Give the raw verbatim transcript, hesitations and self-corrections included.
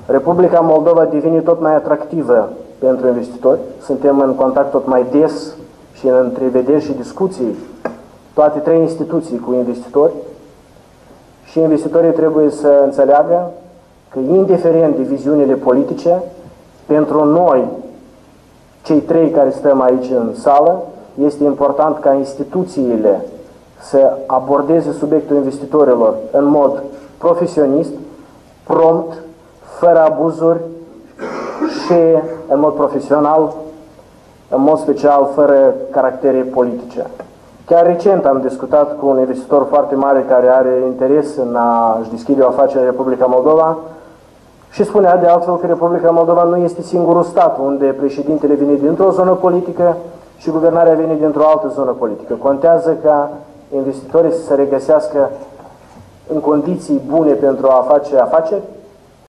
Republica Moldova devine tot mai atractivă pentru investitori. Suntem în contact tot mai des și în întrevederi și discuții, toate trei instituții cu investitori. Și investitorii trebuie să înțeleagă că, indiferent de viziunile politice, pentru noi, cei trei care stăm aici în sală, este important ca instituțiile să abordeze subiectul investitorilor în mod profesionist, prompt, fără abuzuri și în mod profesional, în mod special, fără caractere politice. Chiar recent am discutat cu un investitor foarte mare care are interes în a-și deschide o afacere în Republica Moldova și spunea de altfel că Republica Moldova nu este singurul stat unde președintele vine dintr-o zonă politică și guvernarea vine dintr-o altă zonă politică. Contează ca investitorii să se regăsească în condiții bune pentru a face afaceri